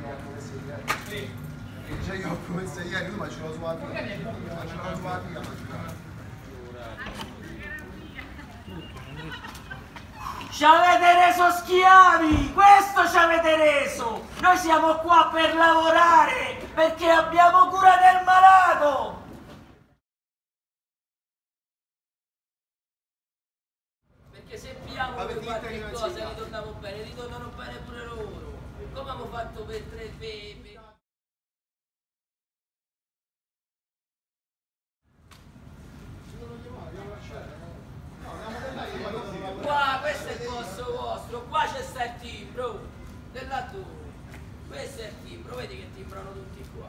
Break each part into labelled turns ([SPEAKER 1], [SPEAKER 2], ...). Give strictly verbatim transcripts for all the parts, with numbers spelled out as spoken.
[SPEAKER 1] Cioè io ho promesso ieri, lui ma ce l'ho sulla via, ma ce l'ho sulla via.
[SPEAKER 2] Ci avete reso schiavi, questo ci avete reso. Noi siamo qua per lavorare, perché abbiamo cura del malato. Perché se pigliamo per qualche cosa ritorniamo bene, ritornano bene pure loro. Come abbiamo fatto per tre pepe? Qua, questo è il posto vostro, qua c'è sta il timbro dell'attore. Questo è il timbro, vedi che timbrano tutti qua.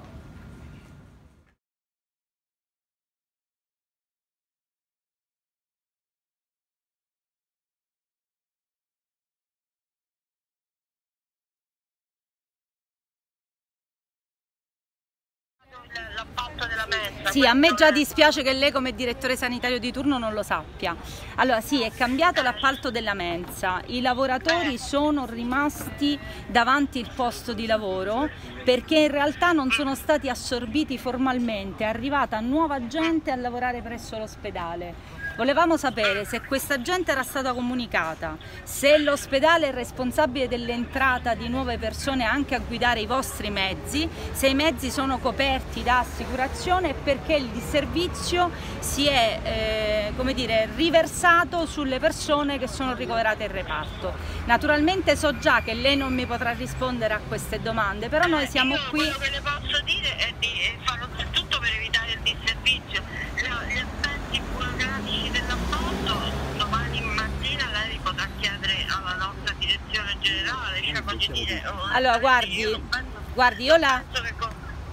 [SPEAKER 3] L'appalto della mensa.
[SPEAKER 4] Sì, a me già dispiace che lei come direttore sanitario di turno non lo sappia. Allora sì, è cambiato l'appalto della mensa, i lavoratori sono rimasti davanti il posto di lavoro perché in realtà non sono stati assorbiti formalmente, è arrivata nuova gente a lavorare presso l'ospedale. Volevamo sapere se questa gente era stata comunicata, se l'ospedale è responsabile dell'entrata di nuove persone anche a guidare i vostri mezzi, se i mezzi sono coperti da assicurazione e perché il servizio si è eh, come dire, riversato sulle persone che sono ricoverate in reparto. Naturalmente so già che lei non mi potrà rispondere a queste domande, però noi siamo
[SPEAKER 3] Io
[SPEAKER 4] qui...
[SPEAKER 3] Quello che le posso dire è di farlo tutto per evitare il disservizio. Gli aspetti burocratici dell'appalto domani mattina lei potrà chiedere alla nostra direzione generale, cioè voglio dire...
[SPEAKER 4] Allora guardi,
[SPEAKER 3] io penso,
[SPEAKER 4] guardi io la...
[SPEAKER 3] che con...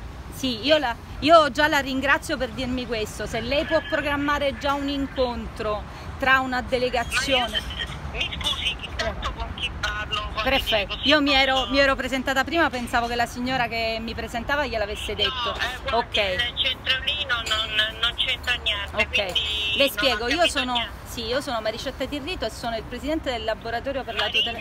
[SPEAKER 4] Sì, io, la, io già la ringrazio per dirmi questo, se lei può programmare già un incontro tra una delegazione...
[SPEAKER 3] Io, mi scusi, intanto con chi parlo?
[SPEAKER 4] Perfetto, io mi ero, mi ero presentata prima, pensavo che la signora che mi presentava gliel'avesse detto.
[SPEAKER 3] No, eh, guardi,
[SPEAKER 4] ok.
[SPEAKER 3] il centralino non, non c'entra niente,
[SPEAKER 4] Ok, le spiego, io sono, sì, io sono Maricetta Tirrito e sono il presidente del laboratorio per la tutela...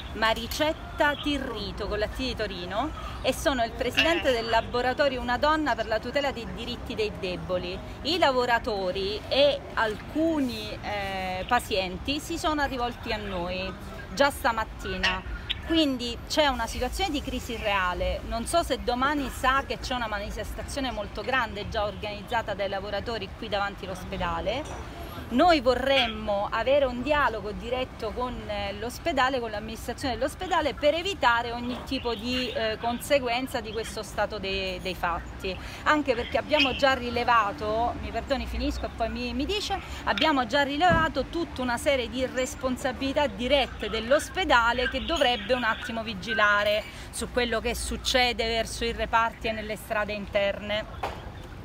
[SPEAKER 4] Maricetta Tirrito con la T di Torino e sono il presidente del laboratorio Una Donna per la tutela dei diritti dei deboli. I lavoratori e alcuni eh, pazienti si sono rivolti a noi già stamattina. Quindi c'è una situazione di crisi reale, non so se domani sa che c'è una manifestazione molto grande già organizzata dai lavoratori qui davanti all'ospedale. Noi vorremmo avere un dialogo diretto con l'ospedale, con l'amministrazione dell'ospedale per evitare ogni tipo di eh, conseguenza di questo stato dei, dei fatti, anche perché abbiamo già rilevato, mi perdoni finisco e poi mi, mi dice, abbiamo già rilevato tutta una serie di responsabilità dirette dell'ospedale che dovrebbe un attimo vigilare su quello che succede verso i reparti e nelle strade interne.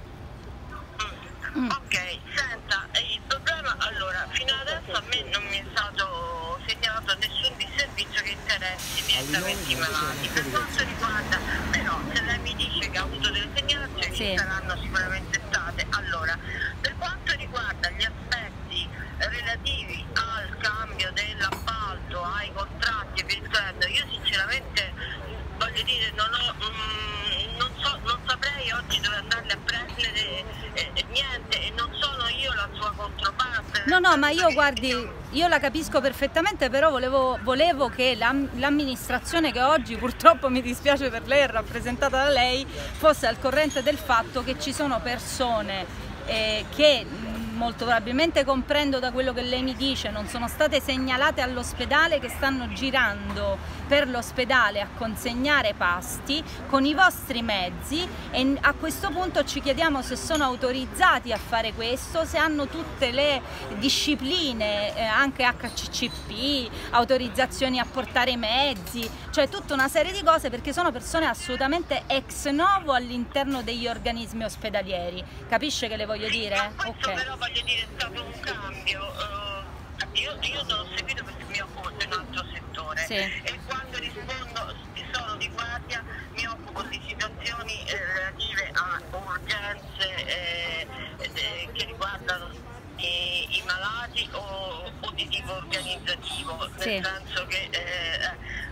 [SPEAKER 3] Mm. Ok, senta, il problema, allora, fino adesso a me non mi è stato segnalato nessun disservizio che interessi direttamente i malati. Per quanto riguarda, però, se lei mi dice che ha avuto delle segnalazioni, sì, saranno sicuramente state. Allora, per quanto riguarda gli aspetti relativi al cambio dell'appalto, ai contratti e via dicendo, io sinceramente voglio dire, non ho, mm, non so, non saprei oggi dove andarle a prendere eh, niente e non sono io la sua controparte.
[SPEAKER 4] No, no, ma io guardi, io la capisco perfettamente, però volevo, volevo che l'amministrazione che oggi purtroppo mi dispiace per lei è rappresentata da lei fosse al corrente del fatto che ci sono persone eh, che molto probabilmente, comprendo da quello che lei mi dice, non sono state segnalate all'ospedale, che stanno girando per l'ospedale a consegnare pasti con i vostri mezzi e a questo punto ci chiediamo se sono autorizzati a fare questo, se hanno tutte le discipline, eh, anche H C C P, autorizzazioni a portare i mezzi, cioè tutta una serie di cose, perché sono persone assolutamente ex novo all'interno degli organismi ospedalieri. Capisce che le voglio dire?
[SPEAKER 3] Questo però voglio dire è stato un cambio, uh, io, io non ho seguito perché mi occupo di un altro settore, sì, e quando rispondo sono di guardia, mi occupo di situazioni eh, relative a urgenze eh, eh, che riguardano i, i malati o, o di tipo organizzativo, nel sì, senso che eh,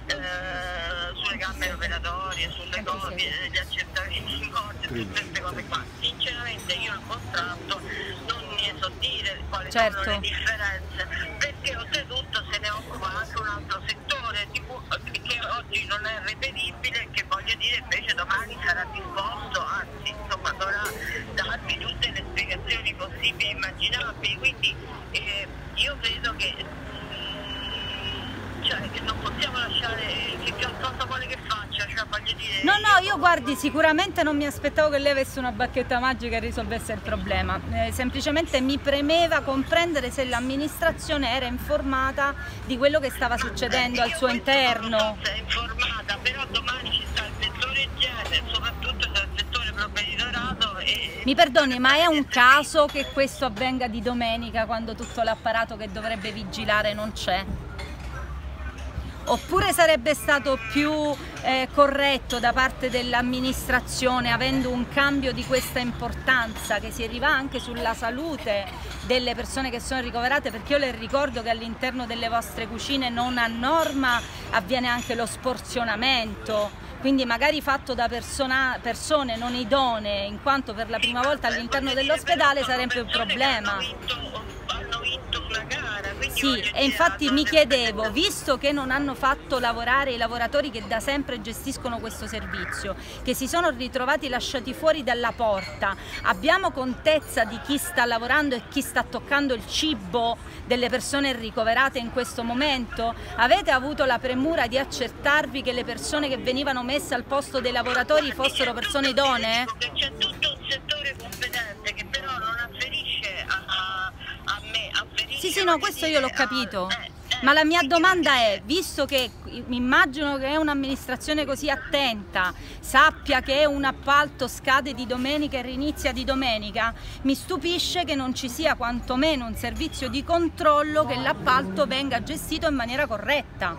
[SPEAKER 3] eh, sulle camere operatorie, sulle copie, gli accertamenti in corte, tutte queste cose qua. Sinceramente io il contratto non ne so dire quali
[SPEAKER 4] certo.
[SPEAKER 3] sono le differenze, perché oltretutto se ne occupa anche un altro settore di cui, che oggi non è reperibile, che voglio dire invece domani sarà disposto, anzi insomma dovrà darvi tutte le spiegazioni possibili e immaginabili, quindi eh, io credo che, mm, cioè, che non possiamo lasciare che cosa vuole che faccia, cioè voglio dire...
[SPEAKER 4] No, no, io guardi, sicuramente non mi aspettavo che lei avesse una bacchetta magica e risolvesse il problema, eh, semplicemente mi premeva comprendere se l'amministrazione era informata di quello che stava succedendo al suo interno.
[SPEAKER 3] È informata, però domani ci sta il settore igiene, soprattutto dal settore provveditorato e...
[SPEAKER 4] Mi perdoni, ma è un caso che questo avvenga di domenica quando tutto l'apparato che dovrebbe vigilare non c'è? Oppure sarebbe stato più eh, corretto da parte dell'amministrazione, avendo un cambio di questa importanza, che si arriva anche sulla salute delle persone che sono ricoverate, perché io le ricordo che all'interno delle vostre cucine non a norma avviene anche lo sporzionamento, quindi magari fatto da persona, persone non idonee, in quanto per la prima volta all'interno dell'ospedale sarebbe un problema. Sì, e infatti mi chiedevo, visto che non hanno fatto lavorare i lavoratori che da sempre gestiscono questo servizio, che si sono ritrovati lasciati fuori dalla porta, abbiamo contezza di chi sta lavorando e chi sta toccando il cibo delle persone ricoverate in questo momento? Avete avuto la premura di accertarvi che le persone che venivano messe al posto dei lavoratori fossero persone idonee?
[SPEAKER 3] C'è tutto un settore competente che però non afferisce a, a me, afferisce...
[SPEAKER 4] Sì, sì, no, questo io l'ho capito, ma la mia domanda è, visto che mi immagino che è un'amministrazione così attenta, sappia che un appalto scade di domenica e rinizia di domenica, mi stupisce che non ci sia quantomeno un servizio di controllo che l'appalto venga gestito in maniera corretta,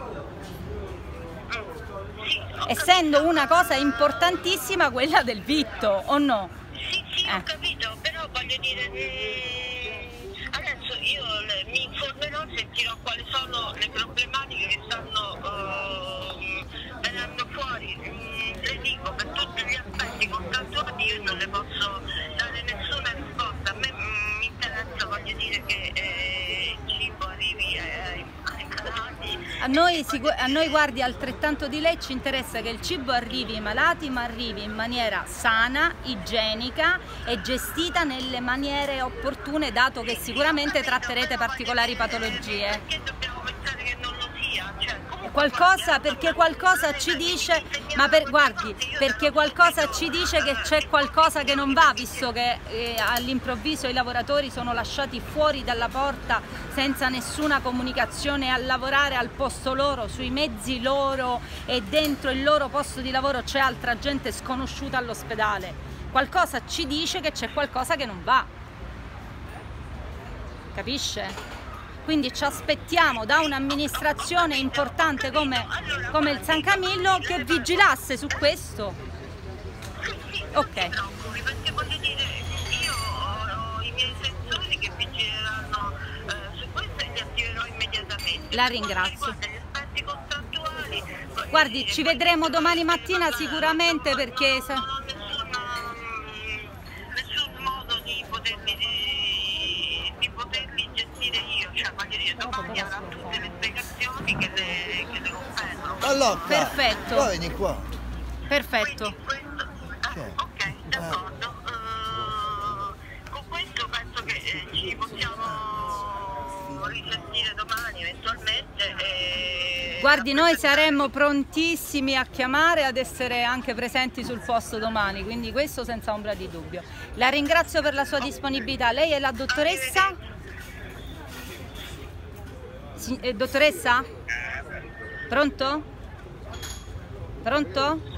[SPEAKER 4] essendo una cosa importantissima quella del vitto, o no?
[SPEAKER 3] Sì, sì, ho capito, però voglio dire... Adesso io le, mi informerò, sentirò quali sono le problematiche che stanno uh, venendo fuori. Mm, le dico, per tutti gli aspetti contrattuali io non le posso dare nessuna risposta. A me mm, mi interessa, voglio dire, che eh, il cibo arrivi ai, ai malati.
[SPEAKER 4] A noi, a noi guardi, altrettanto di lei ci interessa che il cibo arrivi ai malati, ma arrivi in maniera sana, igienica e gestita nelle maniere opportune, dato che sicuramente tratterete particolari patologie.
[SPEAKER 3] Perché dobbiamo pensare che non lo sia? Cioè,
[SPEAKER 4] qualcosa, perché qualcosa ci dice, ma per, guardi, perché qualcosa ci dice che c'è qualcosa che non va, visto che eh, all'improvviso i lavoratori sono lasciati fuori dalla porta senza nessuna comunicazione a lavorare al posto loro, sui mezzi loro, e dentro il loro posto di lavoro c'è altra gente sconosciuta all'ospedale. Qualcosa ci dice che c'è qualcosa che non va, capisce? Quindi ci aspettiamo da un'amministrazione importante come, come il San Camillo che vigilasse su questo. Ok.
[SPEAKER 3] Perché voglio dire, io ho i miei sensori che vigileranno eh, su questo e li attiverò immediatamente.
[SPEAKER 4] La ringrazio.
[SPEAKER 3] Gli aspetti contrattuali,
[SPEAKER 4] guardi, ci vedremo domani mattina sicuramente, perché...
[SPEAKER 3] Non ho nessun, nessun modo di poterli, di, di poterli gestire io, cioè voglio dire, domani avrà tutte le spiegazioni che le, che le competono.
[SPEAKER 1] Allora,
[SPEAKER 4] perfetto.
[SPEAKER 1] Qua, vieni qua.
[SPEAKER 4] Perfetto.
[SPEAKER 3] Questo, eh, ok, d'accordo. Uh, con questo penso che eh, ci possiamo risentire domani eventualmente. E...
[SPEAKER 4] Guardi, noi saremmo prontissimi a chiamare, ad essere anche presenti sul posto domani, quindi questo senza ombra di dubbio. La ringrazio per la sua disponibilità. Lei è la dottoressa? Sì, eh, dottoressa? Pronto? Pronto?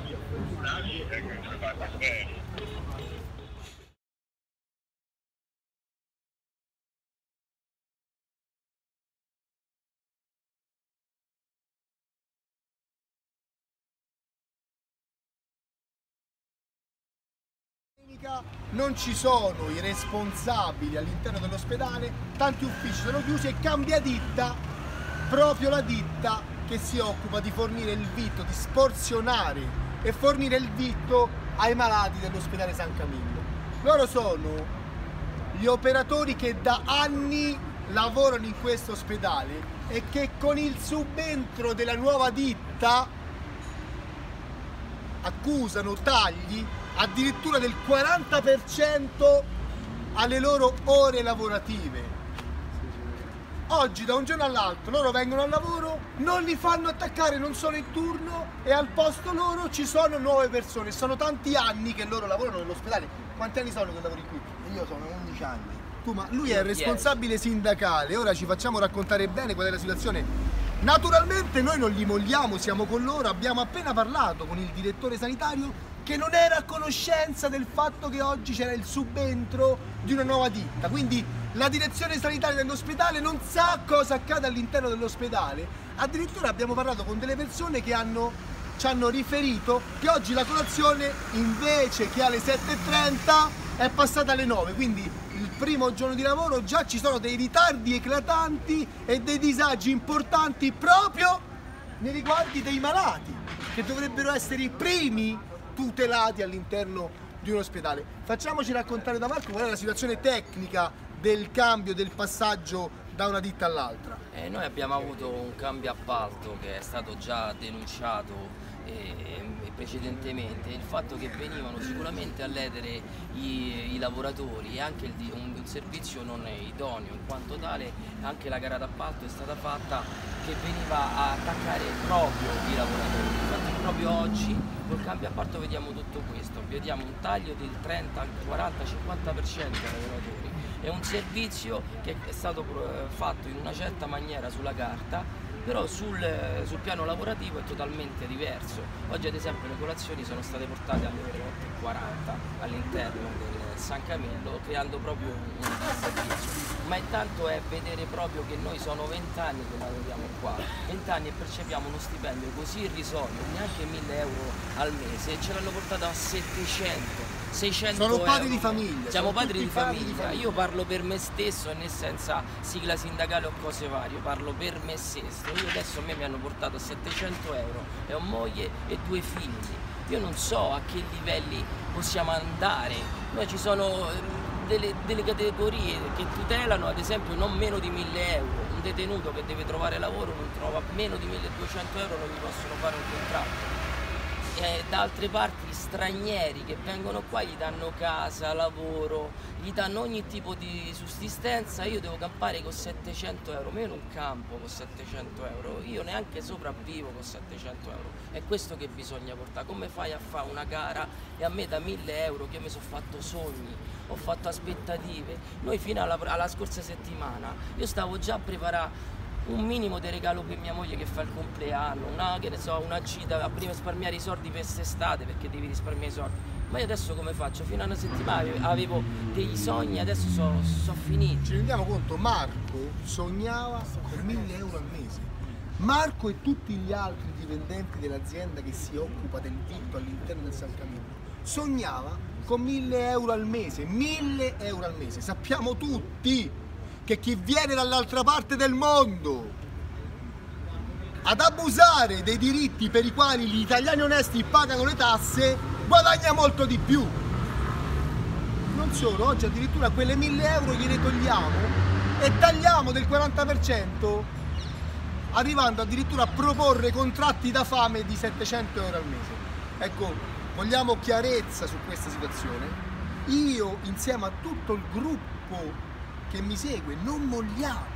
[SPEAKER 1] Non ci sono i responsabili all'interno dell'ospedale, tanti uffici sono chiusi e cambia ditta, proprio la ditta che si occupa di fornire il vitto, di sporzionare e fornire il vitto ai malati dell'ospedale San Camillo. Loro sono gli operatori che da anni lavorano in questo ospedale e che con il subentro della nuova ditta accusano tagli addirittura del quaranta per cento alle loro ore lavorative. Oggi da un giorno all'altro loro vengono al lavoro, non li fanno attaccare, non sono in turno e al posto loro ci sono nuove persone. Sono tanti anni che loro lavorano nell'ospedale. Quanti anni sono che lavori qui?
[SPEAKER 5] Io sono undici anni.
[SPEAKER 1] Tu, ma lui è il responsabile sindacale, ora ci facciamo raccontare bene qual è la situazione. Naturalmente noi non li molliamo, siamo con loro, abbiamo appena parlato con il direttore sanitario che non era a conoscenza del fatto che oggi c'era il subentro di una nuova ditta, quindi la direzione sanitaria dell'ospedale non sa cosa accade all'interno dell'ospedale. Addirittura abbiamo parlato con delle persone che hanno, ci hanno riferito che oggi la colazione invece che alle sette e trenta è passata alle nove, quindi il primo giorno di lavoro già ci sono dei ritardi eclatanti e dei disagi importanti proprio nei riguardi dei malati, che dovrebbero essere i primi tutelati all'interno di un ospedale. Facciamoci raccontare da Marco qual è la situazione tecnica del cambio, del passaggio da una ditta all'altra.
[SPEAKER 6] Eh, noi abbiamo avuto un cambio appalto che è stato già denunciato eh, precedentemente, il fatto che venivano sicuramente a ledere i, i lavoratori e anche il, un, un servizio non idoneo, in quanto tale anche la gara d'appalto è stata fatta che veniva a attaccare proprio i lavoratori. Infatti proprio oggi col cambio appalto vediamo tutto questo, vediamo un taglio del trenta, quaranta, cinquanta per cento ai lavoratori. È un servizio che è stato fatto in una certa maniera sulla carta, però sul, sul piano lavorativo è totalmente diverso. Oggi ad esempio le colazioni sono state portate alle ore otto e quaranta all'interno del San Camillo, creando proprio un servizio. Ma intanto è vedere proprio che noi sono vent'anni che lavoriamo qua, vent'anni e percepiamo uno stipendio così irrisorio, neanche mille euro al mese, e ce l'hanno portato a settecento. seicento
[SPEAKER 1] sono padri
[SPEAKER 6] euro.
[SPEAKER 1] di famiglia,
[SPEAKER 6] siamo padri di
[SPEAKER 1] padri
[SPEAKER 6] famiglia.
[SPEAKER 1] di famiglia. Io
[SPEAKER 6] Io parlo per me stesso e né senza sigla sindacale o cose varie, io parlo per me stesso. Io adesso a me mi hanno portato a settecento euro e ho moglie e due figli. Io non so a che livelli possiamo andare. Noi ci sono delle, delle categorie che tutelano ad esempio non meno di mille euro. Un detenuto che deve trovare lavoro non trova meno di milleduecento euro, non gli possono fare un contratto. E da altre parti stranieri che vengono qua gli danno casa, lavoro, gli danno ogni tipo di sussistenza. Io devo campare con settecento euro, ma io non campo con settecento euro, io neanche sopravvivo con settecento euro. È questo che bisogna portare. Come fai a fare una gara e a me da mille euro che io mi sono fatto sogni, ho fatto aspettative. Noi fino alla, alla scorsa settimana io stavo già a preparare un minimo di regalo per mia moglie che fa il compleanno, una, che ne so, una gita, a prima risparmiare i soldi per quest'estate perché devi risparmiare i soldi. Ma io adesso come faccio? Fino a una settimana avevo dei sogni, adesso sono so finiti.
[SPEAKER 1] Ci rendiamo conto, Marco sognava con mille euro al mese. Marco e tutti gli altri dipendenti dell'azienda che si occupa del vitto all'interno del San Camillo sognava con mille euro al mese, mille euro al mese. Sappiamo tutti che chi viene dall'altra parte del mondo ad abusare dei diritti per i quali gli italiani onesti pagano le tasse guadagna molto di più. Non solo, oggi addirittura quelle mille euro gliele togliamo e tagliamo del quaranta per cento, arrivando addirittura a proporre contratti da fame di settecento euro al mese. Ecco, vogliamo chiarezza su questa situazione. Io insieme a tutto il gruppo che mi segue non molliamo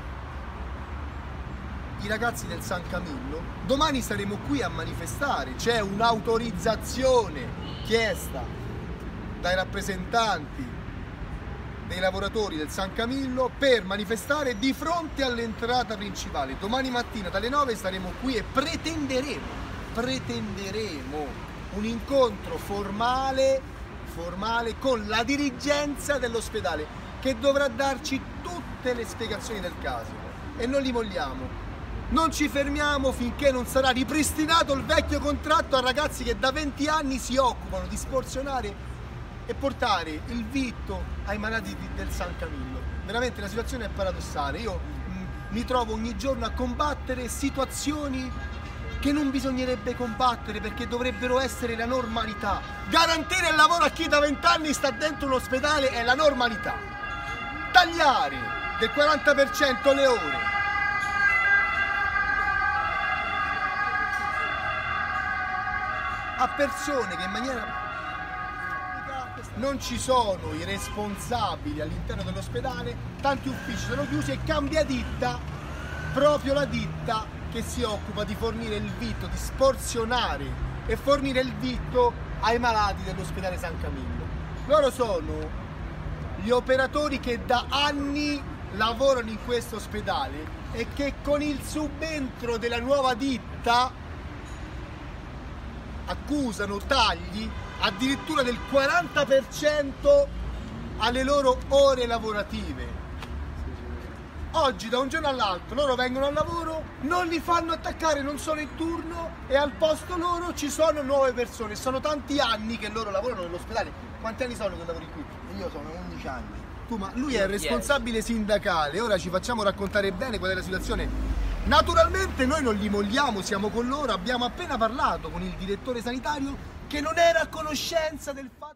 [SPEAKER 1] i ragazzi del San Camillo. Domani saremo qui a manifestare, c'è un'autorizzazione chiesta dai rappresentanti dei lavoratori del San Camillo per manifestare di fronte all'entrata principale. Domani mattina dalle nove saremo qui e pretenderemo pretenderemo un incontro formale formale con la dirigenza dell'ospedale, che dovrà darci tutte le spiegazioni del caso, e non li molliamo. Non ci fermiamo finché non sarà ripristinato il vecchio contratto a ragazzi che da venti anni si occupano di sporzionare e portare il vitto ai malati del San Camillo. Veramente la situazione è paradossale. Io mh, mi trovo ogni giorno a combattere situazioni che non bisognerebbe combattere perché dovrebbero essere la normalità. Garantire il lavoro a chi da vent'anni sta dentro un ospedale è la normalità. Tagliare del quaranta per cento le ore. A persone che in maniera... Non ci sono i responsabili all'interno dell'ospedale, tanti uffici sono chiusi e cambia ditta, proprio la ditta che si occupa di fornire il vitto, di sporzionare e fornire il vitto ai malati dell'ospedale San Camillo. Loro sono gli operatori che da anni lavorano in questo ospedale e che con il subentro della nuova ditta accusano tagli addirittura del quaranta per cento alle loro ore lavorative. Oggi da un giorno all'altro loro vengono al lavoro, non li fanno attaccare, non sono in turno e al posto loro ci sono nuove persone. Sono tanti anni che loro lavorano nell'ospedale. Quanti anni sono che lavori qui?
[SPEAKER 5] Io sono undici anni.
[SPEAKER 1] Tu, ma lui è il responsabile sindacale, ora ci facciamo raccontare bene qual è la situazione. Naturalmente noi non li molliamo, siamo con loro, abbiamo appena parlato con il direttore sanitario che non era a conoscenza del fatto.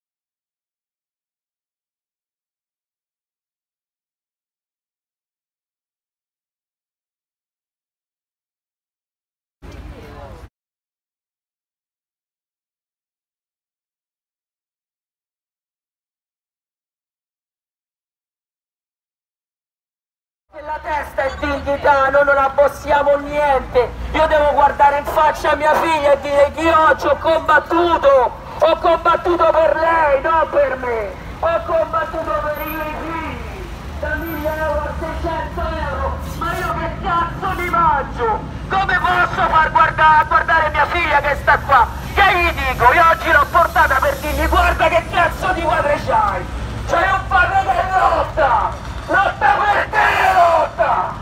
[SPEAKER 2] La testa è dignità, noi non abbossiamo niente. Io devo guardare in faccia mia figlia e dire che io oggi ho combattuto, ho combattuto per lei, non per me, ho combattuto per i miei figli, da mille euro a seicento euro, ma io che cazzo mi mangio? Come posso far guardare, guardare mia figlia che sta qua? Che gli dico? Io oggi l'ho portata per dirgli guarda che cazzo di quadre c'hai, c'hai un padre che lotta! Lotta per te, lotta!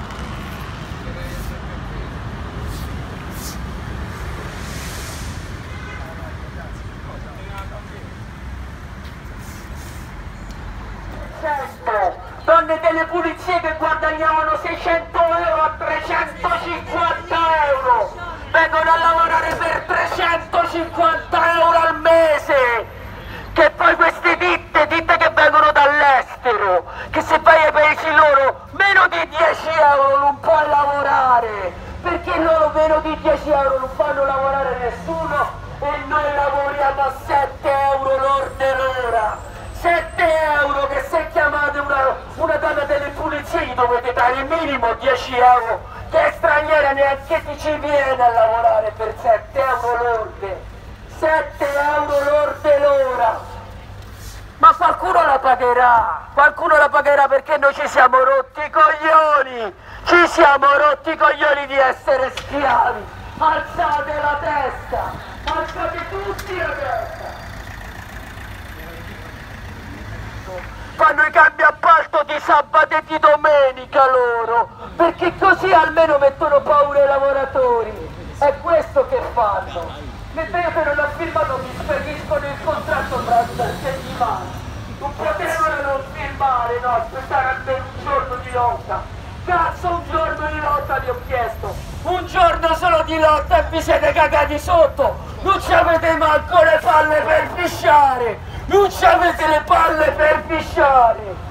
[SPEAKER 2] Certo, donne delle pulizie che guadagnavano seicento euro a trecentocinquanta euro vengono a lavorare per trecentocinquanta euro al mese. Che poi queste ditte, ditte che vengono dall'estero, che se vai ai paesi loro meno di dieci euro non puoi lavorare, perché loro meno di dieci euro non fanno lavorare nessuno e noi lavoriamo a sette euro lorde l'ora. sette euro che se chiamate una, una donna delle pulizie gli dovete dare il minimo dieci euro, che è straniera neanche ti ci viene a lavorare per sette euro lorde. sette euro lorde l'ora. Ma qualcuno la pagherà, qualcuno la pagherà perché noi ci siamo rotti i coglioni, ci siamo rotti i coglioni di essere schiavi. Alzate la testa, alzate tutti la testa. Fanno i cambi appalto di sabato e di domenica loro, perché così almeno mettono paura ai lavoratori. È questo che fanno. Mentre io che non ho firmato mi spediscono il contratto tra settimane. Non potevano non firmare, no, aspettare almeno un giorno di lotta. Cazzo, un giorno di lotta vi ho chiesto. Un giorno solo di lotta e vi siete cagati sotto. Non ci avete manco le palle per pisciare. Non ci avete le palle per pisciare.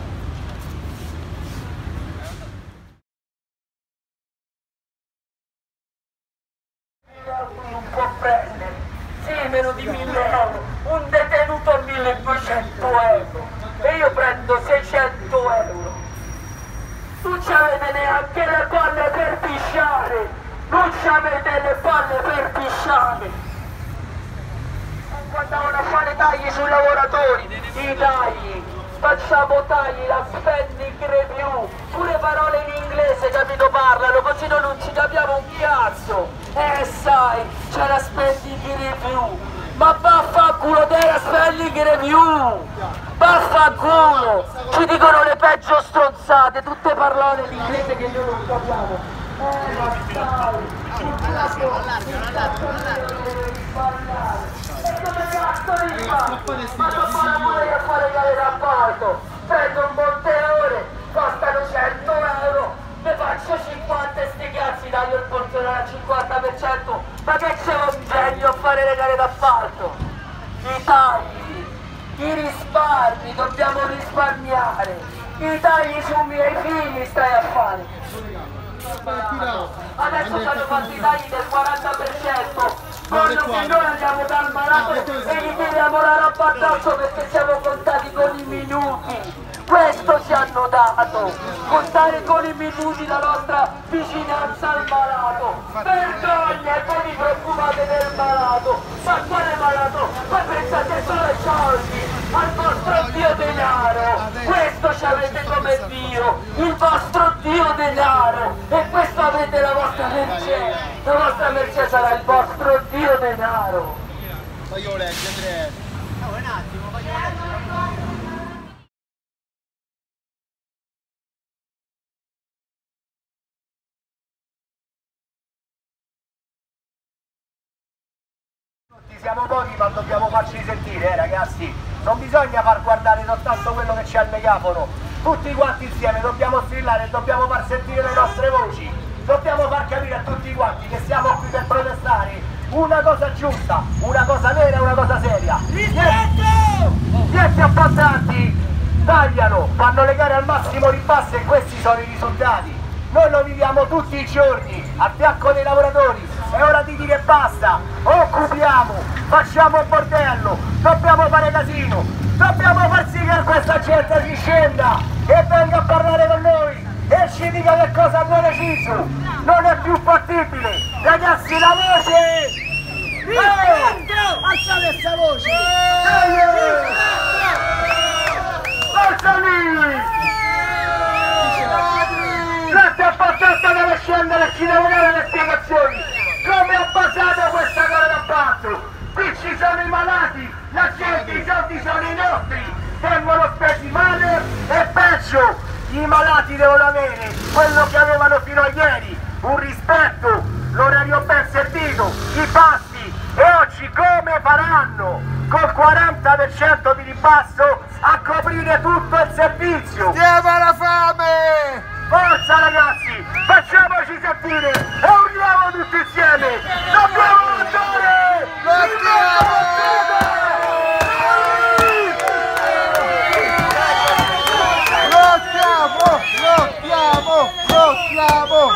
[SPEAKER 2] Non può prendere, sì, meno di mille euro, un detenuto a milleduecento euro e io prendo seicento euro. Non ci avete neanche le palle per pisciare, non ci avete le palle per pisciare. Quando andavano a fare tagli sui lavoratori, i tagli, facciamo tagli, la spending review, pure parole in inglese capito parlano, così noi non ci capiamo un cazzo. Eh sai, c'è la spending review, ma vaffanculo te la spending review, vaffanculo, ci dicono le peggio stronzate, tutte parole in inglese che noi non capiamo. Eh ma sai, il cazzo, il cazzo e come cazzo li fa? Ma non voglio pure a fare gare d'appalto, prendo un monteore, costano cento euro, ne faccio cinquanta e sti cazzi, taglio il porzione al cinquanta per cento Ma che c'è un genio a fare le gare d'appalto? I tagli, i risparmi, dobbiamo risparmiare. I tagli sui miei figli stai a fare. Adesso ci hanno fatto i tagli del quaranta per cento. Voglio che noi andiamo dal malato e gli tiriamo la roba addosso perché siamo contati con i minuti. Questo ci hanno dato, contare con i minuti la nostra vicinanza al malato. Vergogna, e poi vi preoccupate del malato. Ma quale malato? Voi pensate solo ai soldi, al vostro Dio denaro. Questo ci avete come Dio, il vostro Dio denaro. E questo avete la vostra merce. La vostra merce sarà il vostro Dio denaro.
[SPEAKER 1] Voglio leggere.
[SPEAKER 5] No, un attimo, voglio leggere.
[SPEAKER 7] Siamo pochi ma dobbiamo farci sentire, eh ragazzi. Non bisogna far guardare soltanto quello che c'è al megafono. Tutti quanti insieme dobbiamo strillare e dobbiamo far sentire le nostre voci. Dobbiamo far capire a tutti quanti che siamo qui per protestare una cosa giusta, una cosa vera e una cosa seria. Rispetto! Gli enti appaltanti tagliano, fanno le gare al massimo ribasso e questi sono i risultati. Noi lo viviamo tutti i giorni, a fianco dei lavoratori. È ora di dire basta, occupiamo, facciamo un bordello, dobbiamo fare casino, dobbiamo far sì che questa gente si scenda e venga a parlare con noi e ci dica che cosa hanno deciso. Non è più fattibile, ragazzi, la voce!
[SPEAKER 1] Rispetto! Alzate questa voce!
[SPEAKER 7] Forza lì! Grazie a Patetta deve scendere e ci devo dare le spiegazioni! Come ha basato questa gara d'appalto? Qui ci sono i malati, la gente, i soldi sono i nostri, vengono spesi male e peggio, i malati devono avere quello che avevano fino a ieri, un rispetto, l'orario ben servito, i pasti e oggi come faranno? Col quaranta per cento di ribasso a coprire tutto il servizio!
[SPEAKER 1] Stiamo alla fame!
[SPEAKER 7] Forza ragazzi, facciamoci sentire e urliamo tutti insieme! Dobbiamo andare!
[SPEAKER 1] Lottiamo! Lottiamo! Lottiamo!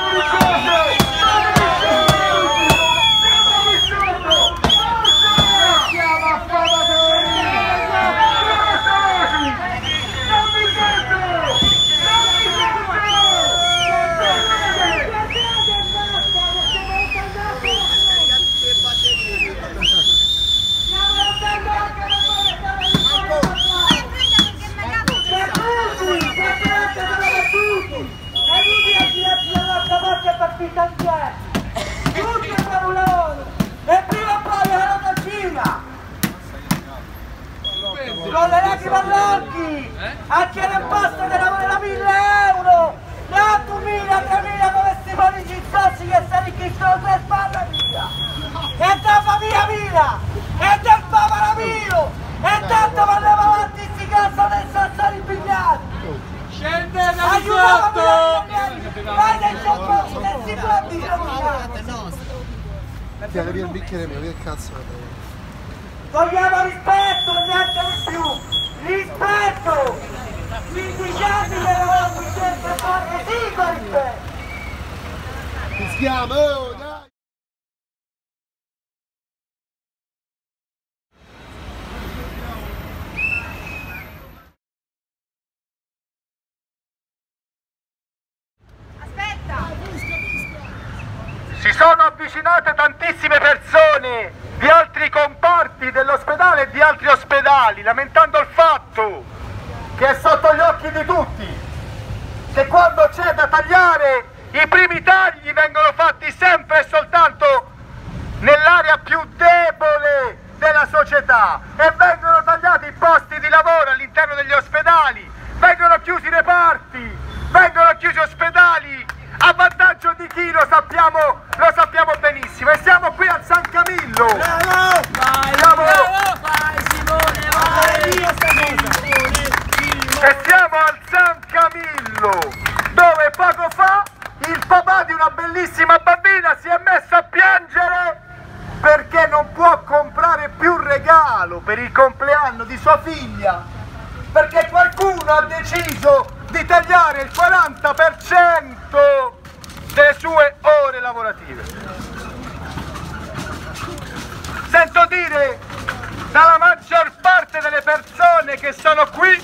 [SPEAKER 2] E prima o poi la benzina con le lacrime all'occhi a chi ne basta di lavoro da mille euro da duemila, tremila come sti politici zozzi che si arricchiscono per spalle via e da famiglia mia e del Papa Ramiro e tanto vanno avanti sti cazzo del sassari impigliati.
[SPEAKER 5] Scende da
[SPEAKER 2] Aiutiamo vai dai giapponesi e si può
[SPEAKER 1] Tieni via il bicchiere mio, che cazzo ne frega?
[SPEAKER 2] Vogliamo rispetto, niente di più! Rispetto! quindici anni che eravamo qui sempre forte, sì con rispetto!
[SPEAKER 1] Fischiamo, oh, dai!
[SPEAKER 7] Si sono avvicinate tantissime persone di altri comparti dell'ospedale e di altri ospedali, lamentando il fatto che è sotto gli occhi di tutti che quando c'è da tagliare i primi tagli vengono fatti sempre e soltanto nell'area più debole della società e vengono tagliati i posti di lavoro all'interno degli ospedali, vengono chiusi reparti, vengono chiusi ospedali a vantaggio di chi lo sappiamo, lo sappiamo benissimo e siamo qui al San Camillo.
[SPEAKER 1] Bravo!
[SPEAKER 6] Vai,
[SPEAKER 7] Siamo...
[SPEAKER 6] bravo, vai Simone, vai!
[SPEAKER 7] E siamo al San Camillo, dove poco fa il papà di una bellissima bambina si è messo a piangere
[SPEAKER 1] regalo per il compleanno di sua figlia, perché qualcuno ha deciso di tagliare il quaranta per cento delle sue ore lavorative. Sento dire dalla maggior parte delle persone che sono qui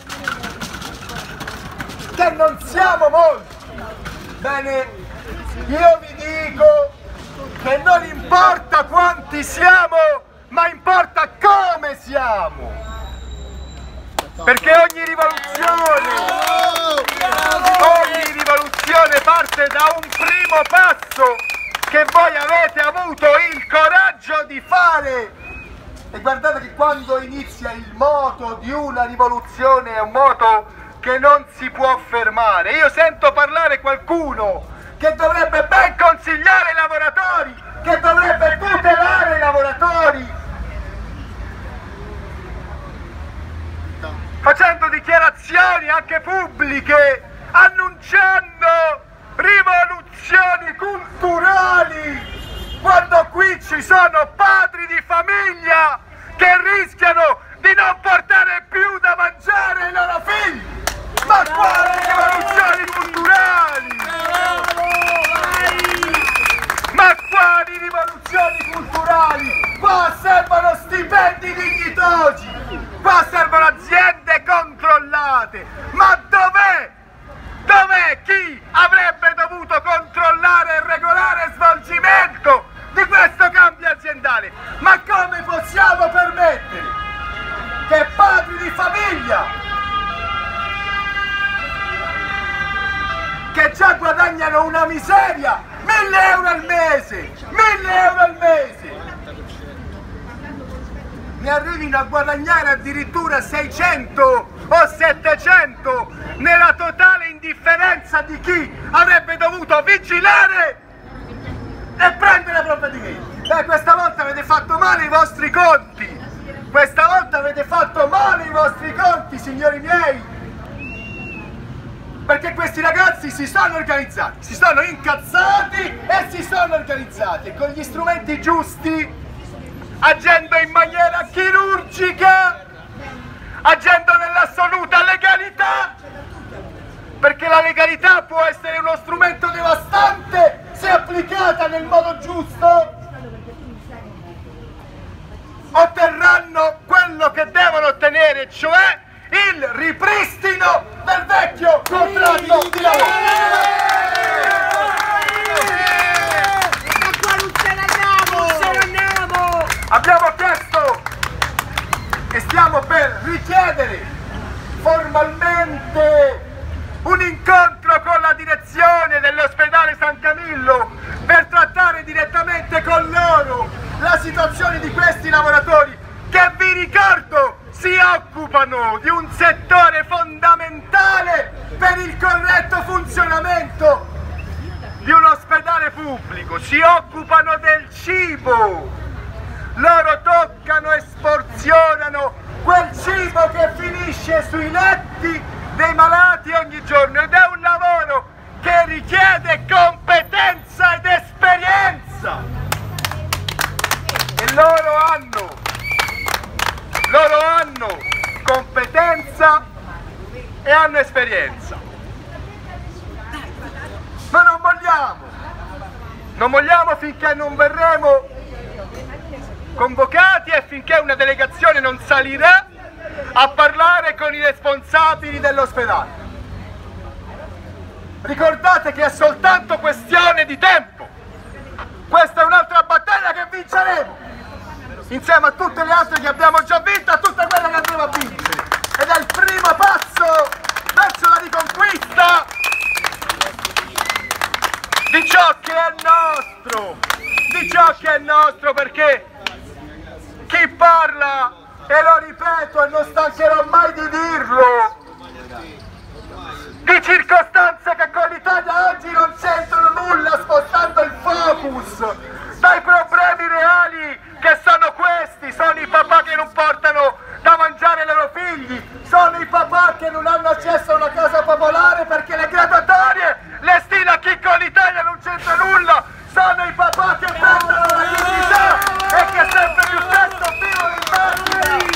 [SPEAKER 1] che non siamo molti. Bene, io vi dico che non importa quanti siamo, ma importa come siamo. Perché ogni rivoluzione, ogni rivoluzione parte da un primo passo che voi avete avuto il coraggio di fare. E guardate che quando inizia il moto di una rivoluzione è un moto che non si può fermare. Io sento parlare qualcuno che dovrebbe ben consigliare i lavoratori, che dovrebbe tutelare i lavoratori, facendo dichiarazioni anche pubbliche, annunciando rivoluzioni culturali, quando qui ci sono padri di famiglia che rischiano di non portare più da mangiare ai loro figli. Ma quali rivoluzioni culturali? Ma quali rivoluzioni culturali? Qua servono stipendi dignitosi, qua servono aziende controllate. Ma dov'è? Dov'è chi avrebbe dovuto controllare e regolare il svolgimento di questo cambio aziendale? Ma come possiamo permettere che padri di famiglia che già guadagnano una miseria, mille euro al mese, mille euro al mese, ne arrivino a guadagnare addirittura seicento o settecento nella totale indifferenza di chi avrebbe dovuto vigilare e prendere provvedimenti. Beh, questa volta avete fatto male i vostri conti, questa volta avete fatto male i vostri conti, signori miei, perché questi ragazzi si sono organizzati, si sono incazzati e si sono organizzati e con gli strumenti giusti, agendo in maniera chirurgica, agendo nell'assoluta legalità, perché la legalità può essere uno strumento devastante se applicata nel modo giusto, otterranno quello che devono ottenere, cioè il ripristino del vecchio contratto di lavoro.
[SPEAKER 5] Ma qua non ce ne andiamo! Non ce ne andiamo!
[SPEAKER 1] Abbiamo chiesto e stiamo per richiedere formalmente un incontro con la direzione dell'ospedale San Camillo per trattare direttamente con loro la situazione di questi lavoratori che, vi ricordo, si occupano di un settore fondamentale per il corretto funzionamento di un ospedale pubblico, si occupano del cibo, loro toccano e sporzionano quel cibo che finisce sui letti dei malati ogni giorno ed è un lavoro che richiede competenza ed esperienza e loro hanno Loro hanno competenza e hanno esperienza. Ma non vogliamo, non vogliamo finché non verremo convocati e finché una delegazione non salirà a parlare con i responsabili dell'ospedale. Ricordate che è soltanto questione di tempo. Questa è un'altra battaglia che vinceremo, insieme a tutte le altre che abbiamo già vinto, a tutte quelle che andremo a vincere. Ed è il primo passo verso la riconquista di ciò che è nostro, di ciò che è nostro, perché chi parla, e lo ripeto e non stancherò mai di dirlo, di circostanze che con l'Italia oggi non c'entrano nulla, spostando il focus dai problemi reali che sono questi, sono i papà che non portano da mangiare ai loro figli, sono i papà che non hanno accesso a una casa popolare perché le graduatorie le stima chi con l'Italia non c'entra nulla, sono i papà che perdono la dignità e che sempre più spesso vivono in macchina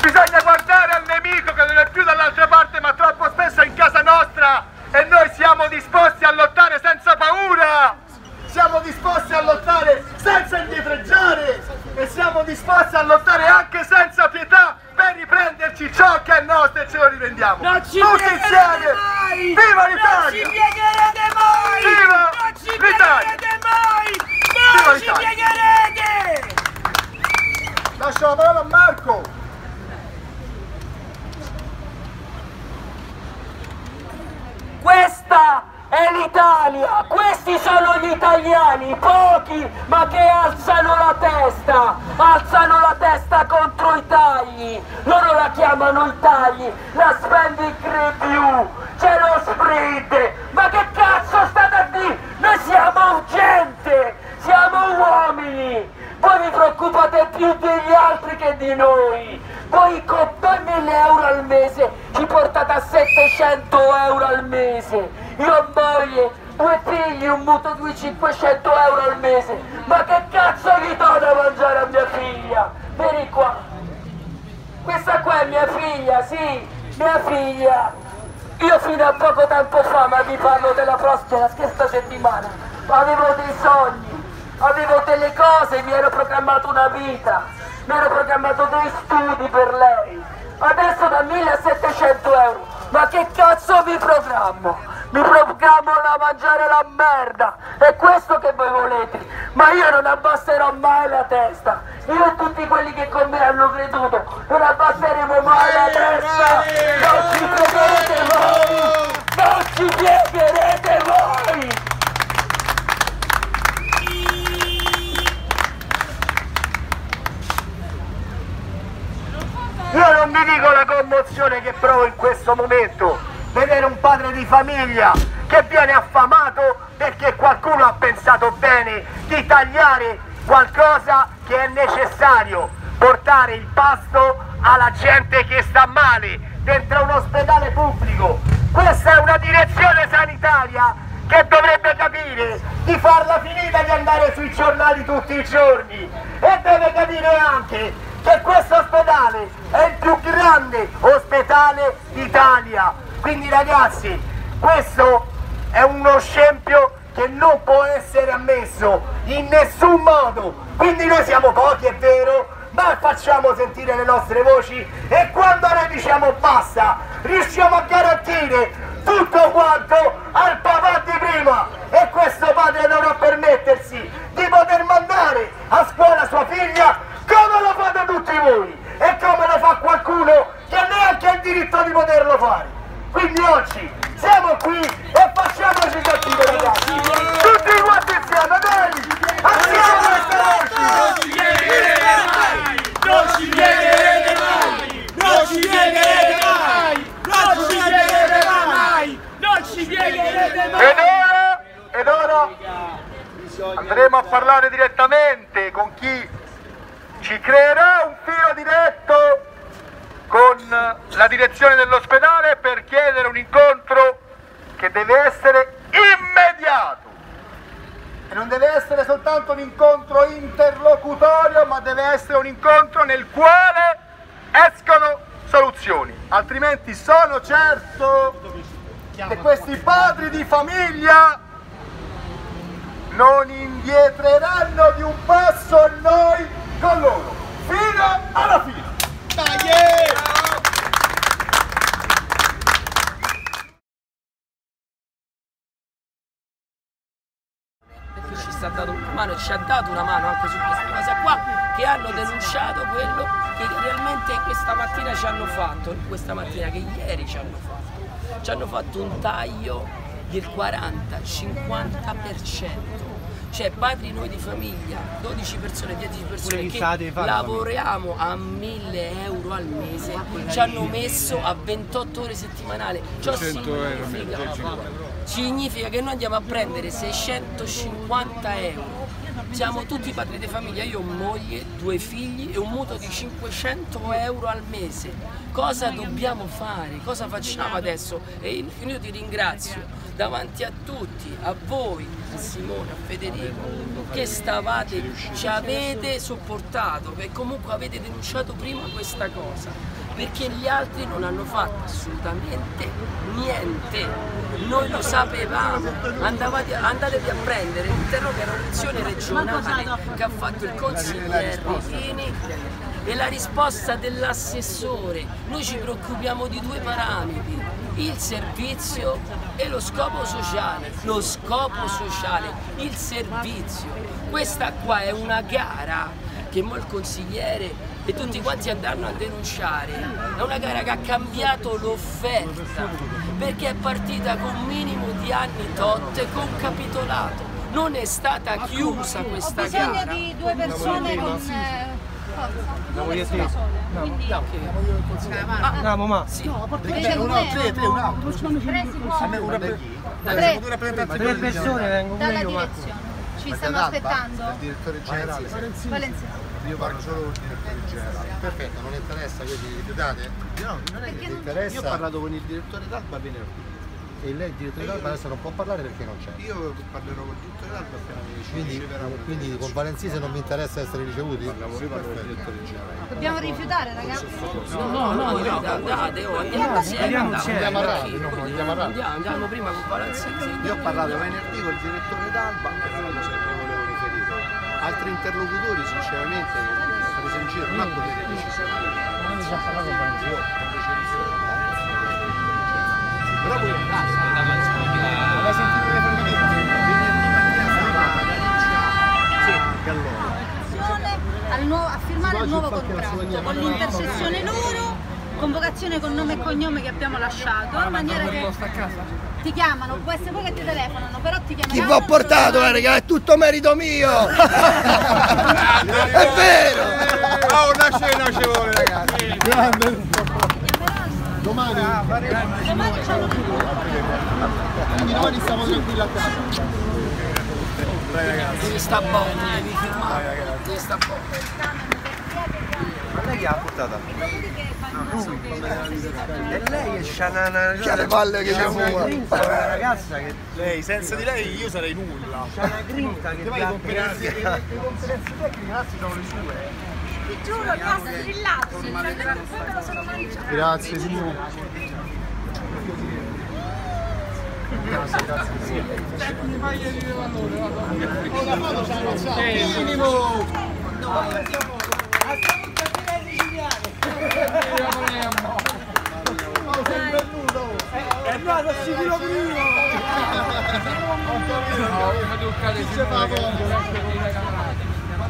[SPEAKER 1] Bisogna guardare al nemico che non è più dall'altra parte ma troppo spesso è in casa nostra e noi siamo disposti a lottare senza paura, siamo disposti a lottare senza indietreggiare e siamo disposti a lottare anche senza pietà per riprenderci ciò che è nostro e ce lo riprendiamo.
[SPEAKER 5] Non ci
[SPEAKER 1] tutti insieme!
[SPEAKER 5] Mai.
[SPEAKER 1] Viva
[SPEAKER 5] l'Italia! Non ci piegherete mai!
[SPEAKER 1] Viva
[SPEAKER 5] non ci
[SPEAKER 1] l'Italia!
[SPEAKER 5] piegherete mai! Non ci piegherete!
[SPEAKER 1] Lascio la parola a Marco!
[SPEAKER 2] Questa è l'Italia, questi sono gli italiani, pochi ma che alzano la testa, alzano la testa contro i tagli, loro la chiamano i tagli, la spending review, c'è lo sprint, ma che cazzo state a dire? Noi siamo gente, siamo uomini, voi vi preoccupate più degli altri che di noi. Voi con mille euro al mese ci portate a settecento euro al mese. Io ho moglie, due figli, un mutuo di cinquecento euro al mese. Ma che cazzo gli do da mangiare a mia figlia? Vieni qua. Questa qua è mia figlia, sì, mia figlia. Io fino a poco tempo fa, ma vi parlo della prossima, questa settimana, avevo dei sogni, avevo delle cose, mi ero programmato una vita. Mi ero programmato dei studi per lei, adesso da millesettecento euro, ma che cazzo mi programmo? Mi programmo da mangiare la merda, è questo che voi volete, ma io non abbasserò mai la testa, io e tutti quelli che con me hanno creduto, non abbasseremo mai la testa, non ci piegherete voi, non ci piegherete voi!
[SPEAKER 7] Io non vi dico la commozione che provo in questo momento, vedere un padre di famiglia che viene affamato perché qualcuno ha pensato bene di tagliare qualcosa che è necessario, portare il pasto alla gente che sta male dentro un ospedale pubblico. Questa è una direzione sanitaria che dovrebbe capire di farla finita di andare sui giornali tutti i giorni e deve capire anche che questo ospedale è il più grande ospedale d'Italia. Quindi ragazzi, questo è uno scempio che non può essere ammesso in nessun modo. Quindi noi siamo pochi, è vero, ma facciamo sentire le nostre voci e quando noi diciamo basta, riusciamo a garantire tutto quanto al papà di prima e questo padre dovrà permettersi di poter mandare a scuola sua figlia come lo fate tutti voi e come lo fa qualcuno che neanche ha il diritto di poterlo fare. Quindi oggi siamo qui e facciamoci sentire ragazzi, tutti quanti insieme, dai! Alziamo queste voci!
[SPEAKER 5] Non ci piegherete mai! Non ci piegherete mai! Non ci piegherete mai! Non ci piegherete mai! Non ci piegherete mai!
[SPEAKER 1] Ed ora, ed ora andremo a parlare direttamente con chi ci creerà un filo diretto con la direzione dell'ospedale per chiedere un incontro che deve essere immediato e non deve essere soltanto un incontro interlocutorio ma deve essere un incontro nel quale escono soluzioni, altrimenti sono certo che questi padri di famiglia non indietreranno di un passo e noi con loro, fino alla fine! Dai!
[SPEAKER 6] Perché ci sta dato una mano e ci ha dato una mano anche su questa cosa qua, che hanno denunciato quello che realmente questa mattina ci hanno fatto, questa mattina che ieri ci hanno fatto. Ci hanno fatto un taglio del quaranta cinquanta per cento. Cioè padri noi di famiglia, dodici persone, dieci persone che lavoriamo a mille euro al mese, ci hanno messo a ventotto ore settimanali. Ciò significa, significa che noi andiamo a prendere seicentocinquanta euro. Siamo tutti padri di famiglia, io ho moglie, due figli e un mutuo di cinquecento euro al mese. Cosa dobbiamo fare? Cosa facciamo adesso? E io ti ringrazio davanti a tutti, a voi, a Simone, a Federico, che stavate, ci avete sopportato, che comunque avete denunciato prima questa cosa. perché gli altri non hanno fatto assolutamente niente. Noi lo sapevamo, andavate, andatevi a prendere l'interrogazione regionale che ha fatto il consigliere Rini e la risposta dell'assessore. Noi ci preoccupiamo di due parametri, il servizio e lo scopo sociale. Lo scopo sociale, il servizio. Questa qua è una gara che mo il consigliere e tutti quanti andranno a denunciare. È una gara che ha cambiato l'offerta, perché è partita con un minimo di anni tot con capitolato. Non è stata chiusa questa gara.
[SPEAKER 4] Ho bisogno di due persone con... Andiamo io e te.
[SPEAKER 5] Andiamo, ma.
[SPEAKER 6] Sì.
[SPEAKER 1] No, perché un altro, tre, tre, un altro.
[SPEAKER 4] Tre si può.
[SPEAKER 1] A me una per chi?
[SPEAKER 4] Tre.
[SPEAKER 5] Tre persone vengono
[SPEAKER 4] Dalla
[SPEAKER 5] io,
[SPEAKER 4] direzione. Ci stiamo aspettando.
[SPEAKER 1] Il direttore generale.
[SPEAKER 4] Valenziano.
[SPEAKER 1] Io parlo solo con il direttore generale. Perfetto, non interessa, voi vi rifiutate? No, non è che vi interessa. Io ho parlato con il direttore d'Alba venerdì. E lei il direttore d'Alba adesso non può parlare perché non c'è. Io parlerò con il direttore d'Alba appena mi dice. Quindi, quindi con Valenzise non mi interessa essere ricevuti? Parliamo io parlo con il direttore generale.
[SPEAKER 4] Dobbiamo rifiutare, ragazzi?
[SPEAKER 6] No, no, no, andate, oh, andiamo insieme.
[SPEAKER 1] Andiamo a radio, no, andiamo a radio.
[SPEAKER 6] Andiamo prima con Valenzise.
[SPEAKER 1] Io ho parlato venerdì con il direttore d'Alba e quello se ne volevo riferire. Altri interlocutori sinceramente presi in giro, non ha potere decisionale. Non ci ha parlato con Valenzise. Però voi avete sentito le famiglie? Sì,
[SPEAKER 4] al nuovo, a firmare il nuovo contratto con l'intercessione loro, convocazione con nome e cognome che abbiamo lasciato, in maniera che ti chiamano, può essere poi che ti telefonano, però ti chiamano.
[SPEAKER 7] Chi vi ho portato, eh, raga, è tutto merito mio! È vero!
[SPEAKER 1] Oh, una cena ci vuole, ragazzi! Grande! Domani?
[SPEAKER 4] Domani c'è un...
[SPEAKER 1] Quindi domani stiamo tranquilli a casa. Dai ragazzi.
[SPEAKER 6] Devi sta buono, devi firmare. Devi sta buono.
[SPEAKER 5] Ma lei chi ha portato?
[SPEAKER 4] Lui.
[SPEAKER 5] E lei è scianana.
[SPEAKER 7] C'ha le palle che mi
[SPEAKER 5] una
[SPEAKER 7] fuma.
[SPEAKER 5] grinta, una ragazza che.
[SPEAKER 1] Lei, senza di lei io sarei nulla.
[SPEAKER 5] C'ha una grinta che.
[SPEAKER 1] Le conferenze tecniche, ragazzi, sono le sue.
[SPEAKER 4] Ti giuro, mi ha strillato, poi me lo sono mangiato.
[SPEAKER 1] Grazie, signore. Grazie, grazie. Minimo! È andato sicuro prima! Chi ci fa voglia?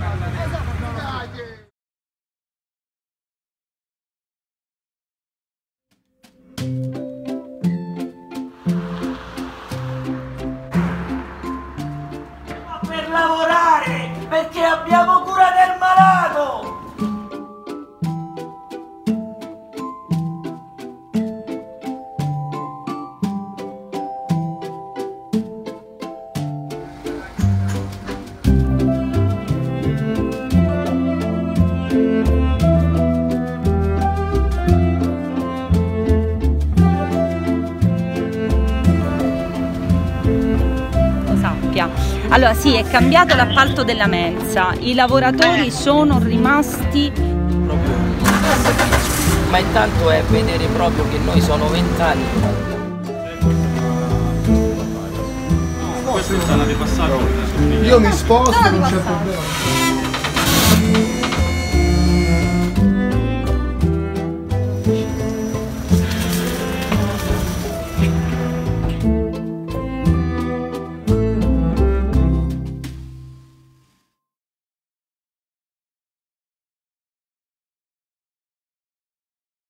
[SPEAKER 2] Per lavorare, perché abbiamo cura del malato!
[SPEAKER 4] Allora sì, è cambiato l'appalto della mensa, i lavoratori sono rimasti...
[SPEAKER 6] Ma intanto è vedere proprio che noi sono vent'anni.
[SPEAKER 1] Io mi sposto, non c'è problema.